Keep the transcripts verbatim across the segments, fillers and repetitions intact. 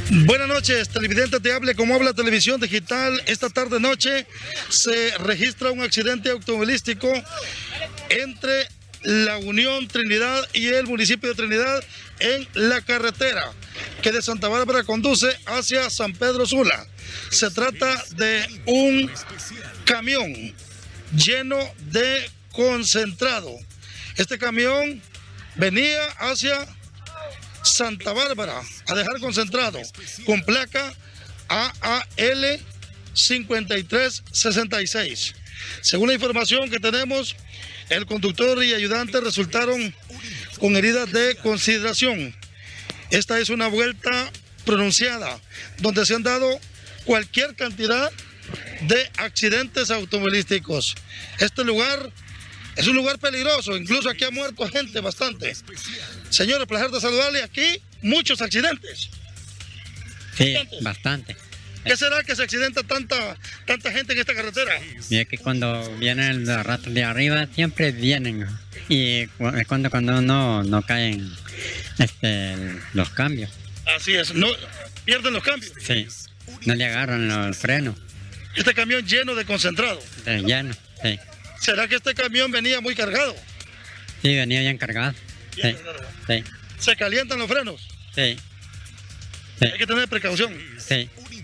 Buenas noches, televidente, te hable como habla Televisión Digital. Esta tarde noche se registra un accidente automovilístico entre la Unión Trinidad y el municipio de Trinidad en la carretera que de Santa Bárbara conduce hacia San Pedro Sula. Se trata de un camión lleno de concentrado. Este camión venía hacia Santa Bárbara a dejar concentrado con placa A A L cincuenta y tres sesenta y seis. Según la información que tenemos, el conductor y ayudante resultaron con heridas de consideración. Esta es una vuelta pronunciada donde se han dado cualquier cantidad de accidentes automovilísticos. Este lugar es un lugar peligroso, incluso aquí ha muerto gente bastante. Señores, placer de saludarle. Aquí muchos accidentes. Sí, bastante. ¿Qué será que se accidenta tanta tanta gente en esta carretera? Y es que cuando vienen los ratos de arriba siempre vienen, y es cuando cuando no no caen este los cambios. Así es, no pierden los cambios. Sí, no le agarran los frenos. Este camión lleno de concentrado. De lleno, sí. ¿Será que este camión venía muy cargado? Sí, venía bien cargado. Bien Sí, cargado. sí, ¿Se calientan los frenos? sí, sí, Hay que tener precaución. sí,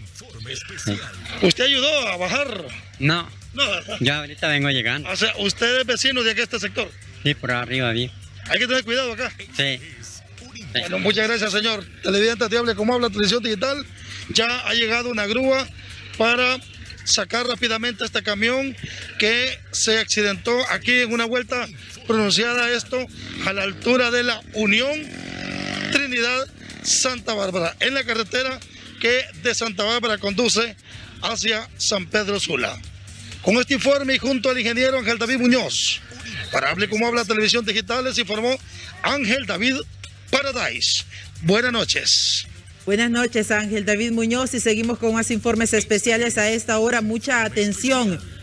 sí. ¿Usted ayudó a bajar? No, No, ¿verdad? yo ahorita vengo llegando. O sea, usted es vecino de aquí, este sector. Sí, por arriba vi. Hay que tener cuidado acá. Sí. Sí. Bueno, muchas gracias, señor. Televidente, te hable como habla Televisión Digital. Ya ha llegado una grúa para sacar rápidamente este camión que se accidentó aquí en una vuelta pronunciada, esto a la altura de la Unión Trinidad Santa Bárbara, en la carretera que de Santa Bárbara conduce hacia San Pedro Sula. Con este informe y junto al ingeniero Ángel David Muñoz, para Hable como habla Televisión Digital, les informó Ángel David Paradise. Buenas noches. Buenas noches, Ángel David Muñoz, y seguimos con más informes especiales a esta hora. Mucha atención,